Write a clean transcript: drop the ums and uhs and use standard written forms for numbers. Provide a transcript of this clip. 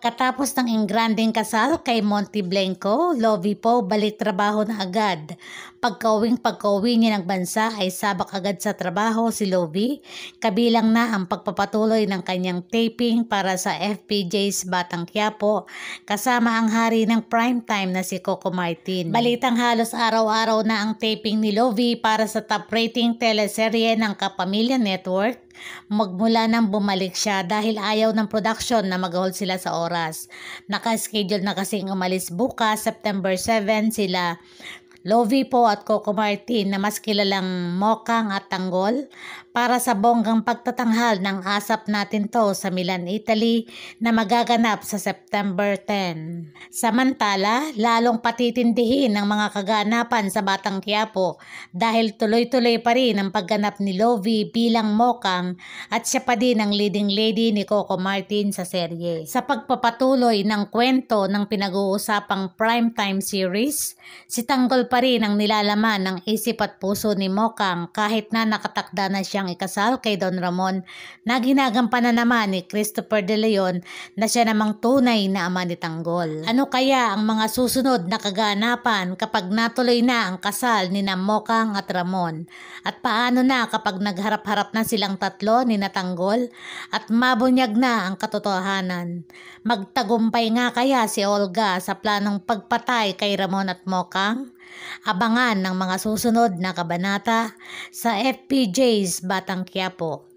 Katapos ng engrandeng kasal kay Monty Blanco, Lovie Poe balik trabaho na agad. Pagka-uwi niya ng bansa ay sabak agad sa trabaho si Lovie, kabilang na ang pagpapatuloy ng kanyang taping para sa FPJ's Batang Quiapo, kasama ang hari ng primetime na si Coco Martin. Balitang halos araw-araw na ang taping ni Lovie para sa top rating teleserye ng Kapamilya Network, magmula nang bumalik siya dahil ayaw ng production na mag-hold sila sa oras. Naka-schedule na kasing umalis bukas, September 7, sila Lovie Poe at Coco Martin na mas kilalang Mokang at Tanggol para sa bonggang pagtatanghal ng Asap Natin To sa Milan, Italy na magaganap sa September 10. Samantala, lalong patitindihin ang mga kaganapan sa Batang Quiapo dahil tuloy-tuloy pa rin ang pagganap ni Lovie bilang Mokang at siya pa din ang leading lady ni Coco Martin sa serye. Sa pagpapatuloy ng kwento ng pinag-uusapang primetime series, si Tanggol pa rin ang nilalaman ng isip at puso ni Mokang kahit na nakatakda na siyang ikasal kay Don Ramon na ginagampanan naman ni Christopher De Leon na siya namang tunay na ama ni Tanggol. Ano kaya ang mga susunod na kaganapan kapag natuloy na ang kasal ni na Mokang at Ramon? At paano na kapag nagharap-harap na silang tatlo ni na Tanggol at mabunyag na ang katotohanan? Magtagumpay nga kaya si Olga sa planong pagpatay kay Ramon at Mokang? Abangan ng mga susunod na kabanata sa FPJ's Batang Quiapo.